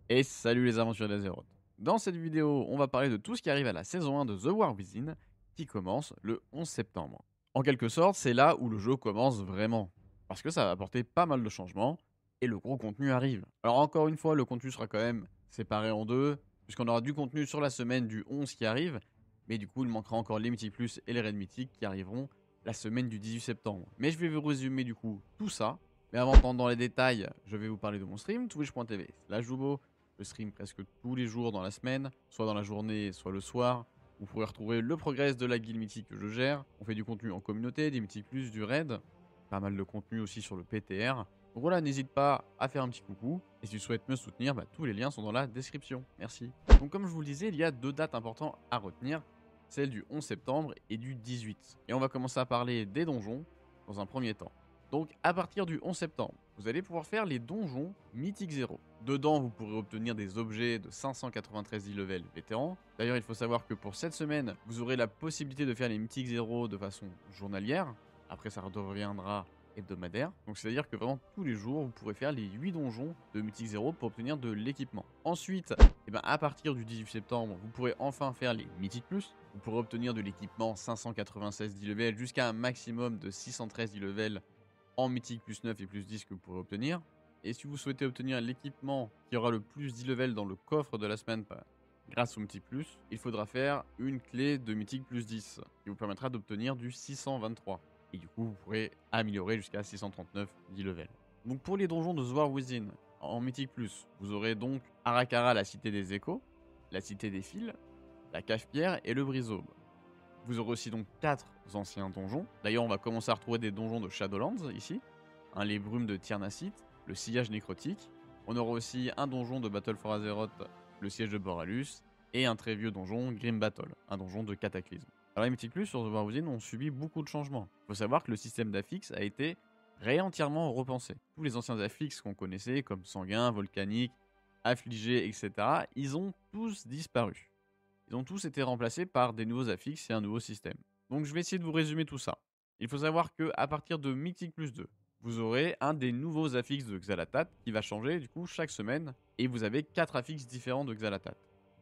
Et salut les aventures d'Azeroth. Dans cette vidéo, on va parler de tout ce qui arrive à la saison 1 de The War Within, qui commence le 11 septembre. En quelque sorte, c'est là où le jeu commence vraiment, parce que ça va apporter pas mal de changements, et le gros contenu arrive. Alors encore une fois, le contenu sera quand même séparé en deux, puisqu'on aura du contenu sur la semaine du 11 qui arrive, mais du coup il manquera encore les Mythiques Plus et les Raids Mythiques qui arriveront la semaine du 18 septembre. Mais je vais vous résumer du coup tout ça, mais avant d'entrer dans les détails, je vais vous parler de mon stream, twitch.tv/Joubo. Je stream presque tous les jours dans la semaine, soit dans la journée, soit le soir. Vous pourrez retrouver le progress de la guilde mythique que je gère. On fait du contenu en communauté, des mythiques plus, du raid. Pas mal de contenu aussi sur le PTR. Donc voilà, n'hésite pas à faire un petit coucou. Et si tu souhaites me soutenir, tous les liens sont dans la description. Merci. Donc comme je vous le disais, il y a deux dates importantes à retenir. Celle du 11 septembre et du 18. Et on va commencer à parler des donjons dans un premier temps. Donc à partir du 11 septembre, vous allez pouvoir faire les donjons Mythique 0. Dedans, vous pourrez obtenir des objets de 593 e-level vétérans. D'ailleurs, il faut savoir que pour cette semaine, vous aurez la possibilité de faire les Mythique 0 de façon journalière. Après, ça redeviendra hebdomadaire. Donc c'est-à-dire que vraiment tous les jours, vous pourrez faire les 8 donjons de Mythique 0 pour obtenir de l'équipement. Ensuite, à partir du 18 septembre, vous pourrez enfin faire les Mythique Plus. Vous pourrez obtenir de l'équipement 596 e-level jusqu'à un maximum de 613 e-level en mythique plus 9 et plus 10 que vous pourrez obtenir. Et si vous souhaitez obtenir l'équipement qui aura le plus d'e-level dans le coffre de la semaine grâce au mythique plus, il faudra faire une clé de mythique plus 10 qui vous permettra d'obtenir du 623. Et du coup, vous pourrez améliorer jusqu'à 639 d'e-level. Donc pour les donjons de The War Within, en mythique plus, vous aurez donc Arakara, la cité des échos, la cité des fils, la cave-pierre et le brise-aube. Vous aurez aussi donc 4 anciens donjons. D'ailleurs, on va commencer à retrouver des donjons de Shadowlands ici. Les brumes de Tiernasit, le sillage nécrotique. On aura aussi un donjon de Battle for Azeroth, le siège de Boralus. Et un très vieux donjon, Grim Battle, un donjon de Cataclysme. Alors les Mythic Plus sur The War Within ont subi beaucoup de changements. Il faut savoir que le système d'affix a été entièrement repensé. Tous les anciens affixes qu'on connaissait, comme sanguin, volcanique, affligé, etc., ils ont tous disparu. Ils ont tous été remplacés par des nouveaux affixes et un nouveau système. Donc je vais essayer de vous résumer tout ça. Il faut savoir que à partir de Mythic plus 2, vous aurez un des nouveaux affixes de Xalatat qui va changer du coup chaque semaine et vous avez 4 affixes différents de Xalatat.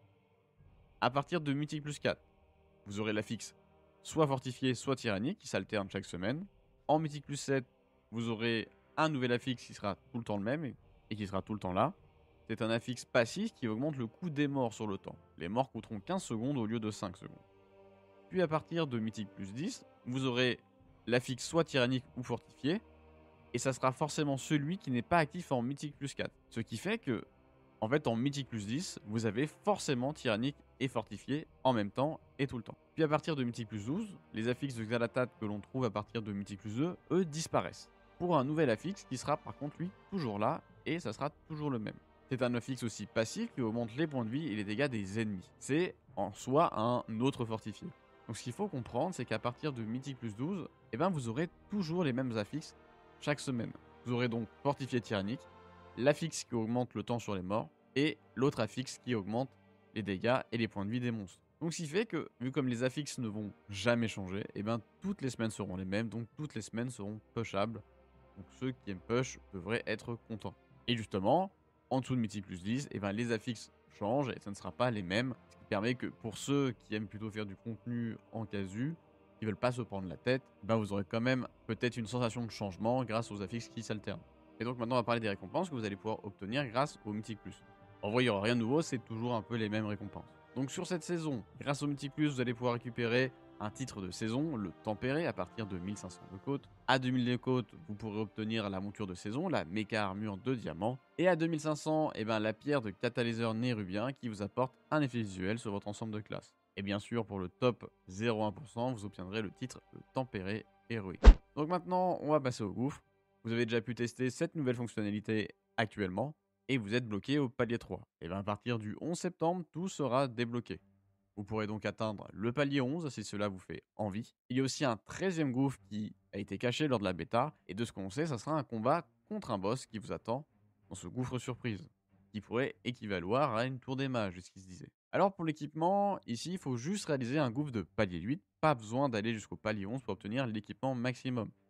À partir de Mythic plus 4, vous aurez l'affixe soit fortifié, soit tyrannique qui s'alterne chaque semaine. En Mythic plus 7, vous aurez un nouvel affixe qui sera tout le temps le même et qui sera tout le temps là. C'est un affixe passif qui augmente le coût des morts sur le temps. Les morts coûteront 15 secondes au lieu de 5 secondes. Puis à partir de Mythique plus 10, vous aurez l'affixe soit tyrannique ou fortifié, et ça sera forcément celui qui n'est pas actif en Mythique plus 4. Ce qui fait que, en fait, en Mythique plus 10, vous avez forcément tyrannique et fortifié en même temps et tout le temps. Puis à partir de Mythique plus 12, les affixes de Xalatat que l'on trouve à partir de Mythique plus 2, eux, disparaissent. Pour un nouvel affixe qui sera par contre, lui, toujours là, et ça sera toujours le même. C'est un affixe aussi passif qui augmente les points de vie et les dégâts des ennemis. C'est en soi un autre fortifié. Donc ce qu'il faut comprendre, c'est qu'à partir de Mythique plus 12, vous aurez toujours les mêmes affixes chaque semaine. Vous aurez donc fortifié tyrannique, l'affixe qui augmente le temps sur les morts, et l'autre affixe qui augmente les dégâts et les points de vie des monstres. Donc ce qui fait que, vu comme les affixes ne vont jamais changer, toutes les semaines seront les mêmes, donc toutes les semaines seront pushables. Donc ceux qui aiment push devraient être contents. Et justement, en dessous de Mythique plus 10, les affixes changent et ça ne sera pas les mêmes. Ce qui permet que pour ceux qui aiment plutôt faire du contenu en casu, qui veulent pas se prendre la tête, vous aurez quand même peut-être une sensation de changement grâce aux affixes qui s'alternent. Et donc maintenant on va parler des récompenses que vous allez pouvoir obtenir grâce au Mythique plus. En vrai il n'y aura rien de nouveau, c'est toujours un peu les mêmes récompenses. Donc sur cette saison, grâce au Mythique plus, vous allez pouvoir récupérer un titre de saison, le tempéré, à partir de 1500 de côte. À 2000 de côte, vous pourrez obtenir la monture de saison, la méca armure de diamant. Et à 2500, la pierre de catalyseur nérubien qui vous apporte un effet visuel sur votre ensemble de classes. Et bien sûr, pour le top 0,1%, vous obtiendrez le titre le tempéré héroïque. Donc maintenant, on va passer au gouffre. Vous avez déjà pu tester cette nouvelle fonctionnalité actuellement et vous êtes bloqué au palier 3. Et à partir du 11 septembre, tout sera débloqué. Vous pourrez donc atteindre le palier 11 si cela vous fait envie. Il y a aussi un 13e gouffre qui a été caché lors de la bêta, et de ce qu'on sait, ça sera un combat contre un boss qui vous attend dans ce gouffre surprise, qui pourrait équivaloir à une tour des mages, ce qui se disait. Alors pour l'équipement, ici il faut juste réaliser un gouffre de palier 8, pas besoin d'aller jusqu'au palier 11 pour obtenir l'équipement maximum.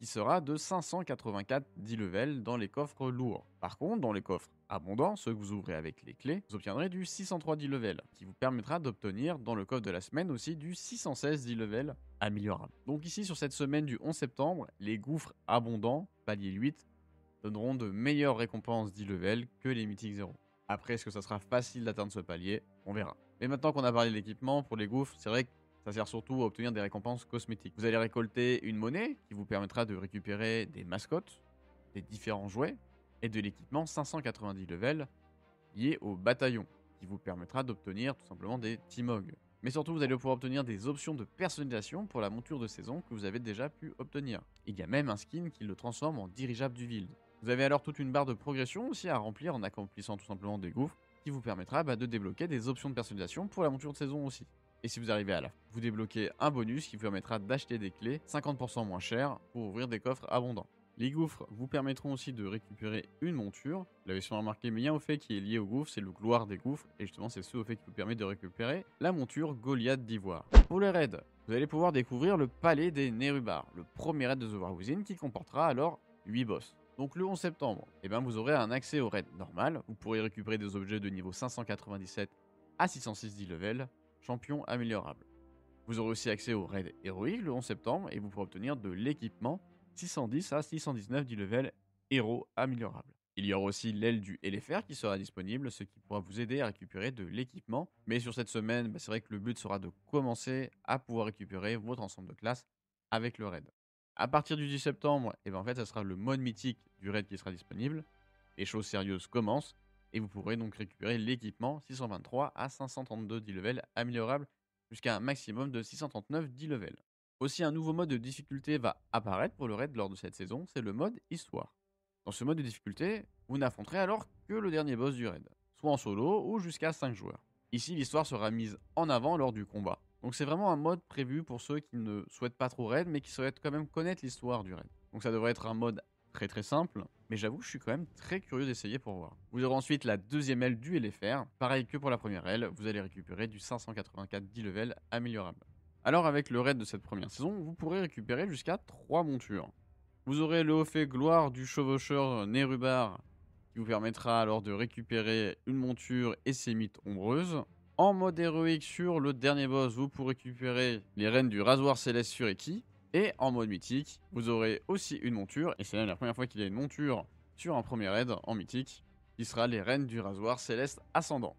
qui sera de 584 10 levels dans les coffres lourds. Par contre, dans les coffres abondants, ceux que vous ouvrez avec les clés, vous obtiendrez du 603 10 levels, qui vous permettra d'obtenir dans le coffre de la semaine aussi du 616 10 levels améliorable. Donc ici, sur cette semaine du 11 septembre, les gouffres abondants, palier 8, donneront de meilleures récompenses 10 levels que les mythiques 0. Après, est-ce que ça sera facile d'atteindre ce palier? On verra. Mais maintenant qu'on a parlé de l'équipement, pour les gouffres, c'est vrai que ça sert surtout à obtenir des récompenses cosmétiques. Vous allez récolter une monnaie qui vous permettra de récupérer des mascottes, des différents jouets, et de l'équipement 590 levels lié au bataillon, qui vous permettra d'obtenir tout simplement des Timog. Mais surtout, vous allez pouvoir obtenir des options de personnalisation pour la monture de saison que vous avez déjà pu obtenir. Il y a même un skin qui le transforme en dirigeable du Wild. Vous avez alors toute une barre de progression aussi à remplir en accomplissant tout simplement des gouffres, qui vous permettra de débloquer des options de personnalisation pour la monture de saison aussi. Et si vous arrivez à la fin, vous débloquez un bonus qui vous permettra d'acheter des clés 50% moins chères pour ouvrir des coffres abondants. Les gouffres vous permettront aussi de récupérer une monture. Vous l'avez sûrement remarqué, mais il y a un fait qui est lié au gouffre, c'est le gloire des gouffres. Et justement, c'est ce fait qui vous permet de récupérer la monture Goliath d'Ivoire. Pour les raids, vous allez pouvoir découvrir le palais des Nérubars, le premier raid de The War Within qui comportera alors 8 boss. Donc le 11 septembre, vous aurez un accès au raid normal. Vous pourrez récupérer des objets de niveau 597 à 606 10 level, champion améliorable. Vous aurez aussi accès au raid héroïque le 11 septembre et vous pourrez obtenir de l'équipement 610 à 619 10 level héros améliorable. Il y aura aussi l'aile du LFR qui sera disponible, ce qui pourra vous aider à récupérer de l'équipement. Mais sur cette semaine, c'est vrai que le but sera de commencer à pouvoir récupérer votre ensemble de classes avec le raid. À partir du 10 septembre, en fait, ça sera le mode mythique du raid qui sera disponible. Les choses sérieuses commencent et vous pourrez donc récupérer l'équipement 623 à 532 10 level améliorable jusqu'à un maximum de 639 10 level. Aussi, un nouveau mode de difficulté va apparaître pour le raid lors de cette saison, c'est le mode Histoire. Dans ce mode de difficulté, vous n'affronterez alors que le dernier boss du raid, soit en solo ou jusqu'à 5 joueurs. Ici, l'histoire sera mise en avant lors du combat. Donc c'est vraiment un mode prévu pour ceux qui ne souhaitent pas trop raid, mais qui souhaitent quand même connaître l'histoire du raid. Donc ça devrait être un mode très simple, mais j'avoue que je suis quand même très curieux d'essayer pour voir. Vous aurez ensuite la deuxième aile du LFR, pareil que pour la première aile, vous allez récupérer du 584 10 level améliorable. Alors avec le raid de cette première saison, vous pourrez récupérer jusqu'à 3 montures. Vous aurez le haut fait gloire du chevaucheur Nérubar, qui vous permettra alors de récupérer une monture et ses mythes ombreuses. En mode héroïque sur le dernier boss, vous pourrez récupérer les reines du rasoir céleste sur Eki. Et en mode mythique, vous aurez aussi une monture, et c'est même la première fois qu'il y a une monture sur un premier raid en mythique, qui sera les reines du rasoir céleste ascendant.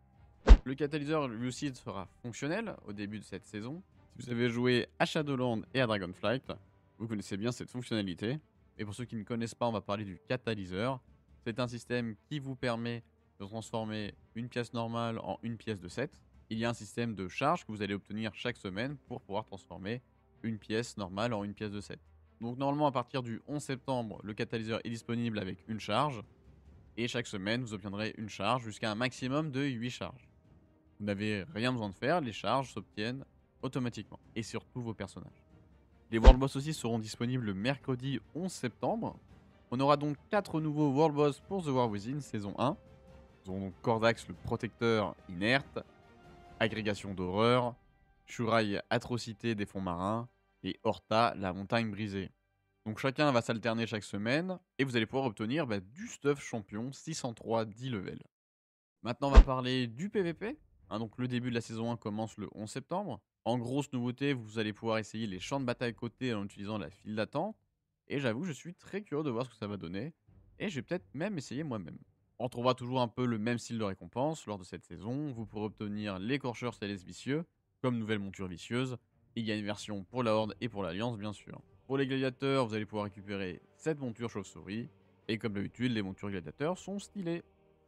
Le catalyseur lui aussi sera fonctionnel au début de cette saison. Si vous avez joué à Shadowland et à Dragonflight, vous connaissez bien cette fonctionnalité. Et pour ceux qui ne connaissent pas, on va parler du catalyseur. C'est un système qui vous permet de transformer une pièce normale en une pièce de 7. Il y a un système de charge que vous allez obtenir chaque semaine pour pouvoir transformer une pièce normale en une pièce de 7. Donc normalement à partir du 11 septembre, le catalyseur est disponible avec une charge. Et chaque semaine, vous obtiendrez une charge jusqu'à un maximum de 8 charges. Vous n'avez rien besoin de faire, les charges s'obtiennent automatiquement. Et sur tous vos personnages. Les World Boss aussi seront disponibles le mercredi 11 septembre. On aura donc 4 nouveaux World Boss pour The War Within saison 1. Nous aurons donc Kordax le protecteur inerte, Agrégation d'horreur, Shuraï atrocité des fonds marins et Horta la montagne brisée. Donc chacun va s'alterner chaque semaine et vous allez pouvoir obtenir du stuff champion 603 10 level. Maintenant on va parler du PVP. Donc le début de la saison 1 commence le 11 septembre. En grosse nouveauté, vous allez pouvoir essayer les champs de bataille côté en utilisant la file d'attente. Et j'avoue, je suis très curieux de voir ce que ça va donner. Et je vais peut-être même essayer moi-même. On trouvera toujours un peu le même style de récompense lors de cette saison. Vous pourrez obtenir l'écorcheur céleste vicieux comme nouvelle monture vicieuse. Il y a une version pour la Horde et pour l'Alliance, bien sûr. Pour les gladiateurs, vous allez pouvoir récupérer cette monture chauve-souris. Et comme d'habitude, les montures gladiateurs sont stylées.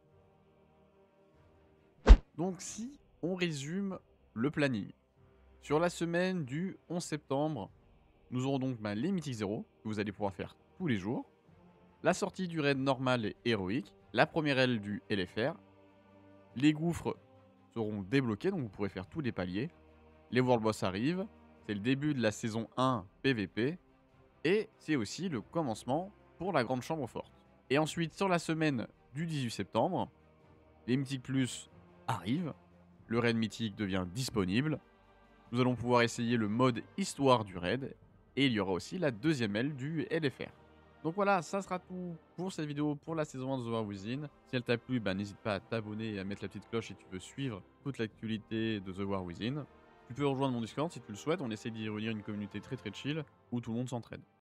Donc si on résume le planning. Sur la semaine du 11 septembre, nous aurons donc les Mythiques 0, que vous allez pouvoir faire tous les jours. La sortie du raid normal et héroïque. La première aile du LFR. Les gouffres seront débloqués, donc vous pourrez faire tous les paliers. Les World Boss arrivent. C'est le début de la saison 1 PVP. Et c'est aussi le commencement pour la Grande Chambre Forte. Et ensuite, sur la semaine du 18 septembre, les Mythiques Plus arrivent. Le raid mythique devient disponible. Nous allons pouvoir essayer le mode histoire du raid. Et il y aura aussi la deuxième aile du LFR. Donc voilà, ça sera tout pour cette vidéo pour la saison 1 de The War Within. Si elle t'a plu, bah, n'hésite pas à t'abonner et à mettre la petite cloche si tu veux suivre toute l'actualité de The War Within. Tu peux rejoindre mon Discord si tu le souhaites, on essaie d'y réunir une communauté très chill où tout le monde s'entraide.